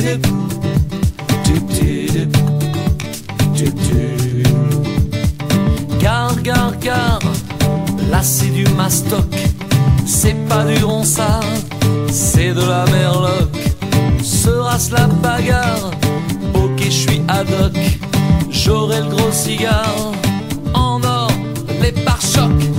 Gare, là c'est du mastoc, c'est pas du ronsard, c'est de la merloc. Sera-ce la bagarre? Ok, je suis ad hoc, j'aurai le gros cigare en or, les pare-chocs.